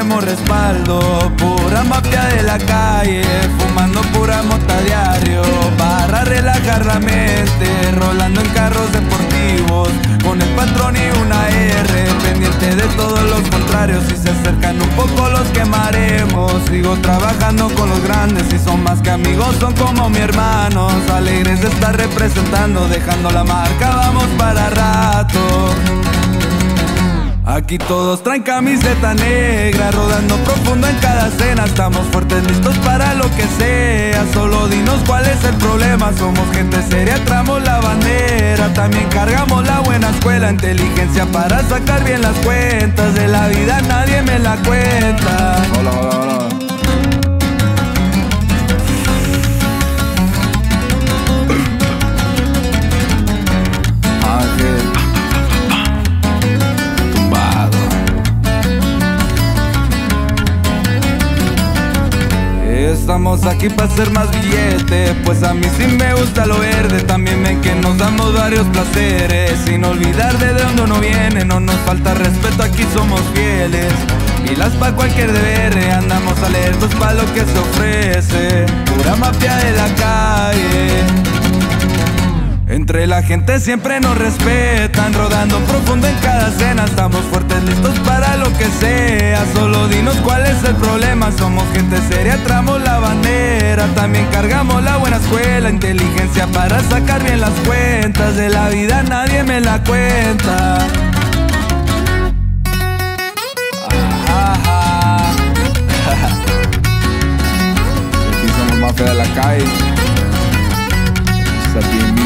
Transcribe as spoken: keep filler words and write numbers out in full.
tenemos respaldo. Pura mafia de la calle, fumando pura mota diario. Para relajar la mente, rolando en carros deportivos, con el patrón y una R, pendiente de todos los contrarios. Si se acercan un poco los quemaremos. Sigo trabajando con los grandes, y son más que amigos, son como mi hermanos. Alegres de estar representando, dejando la marca, vamos para rato. Aquí todos traen camiseta negra, rodando profundo en cada escena. Estamos fuertes, listos para lo que sea. Solo dinos cuál es el problema. Somos gente seria, tramos la bandera. También cargamos la buena escuela, inteligencia para sacar bien las cuentas. De la vida nadie me la cuenta. Hola, hola, hola. Estamos aquí para hacer más billete, pues a mí sí me gusta lo verde. También ven que nos damos varios placeres, sin olvidar de dónde uno viene. No nos falta respeto, aquí somos fieles. Pilas pa' cualquier deber, andamos alertos pa' lo que se ofrece. Pura mafia de la calle. Entre la gente siempre nos respetan, rodando profundo en cada escena. Estamos fuertes, listos para lo que sea. Solo dinos cuál es el problema. Somos gente seria, tramos la bandera. También cargamos la buena escuela, inteligencia para sacar bien las cuentas. De la vida nadie me la cuenta. Aquí somos mafia de la calle. Sapien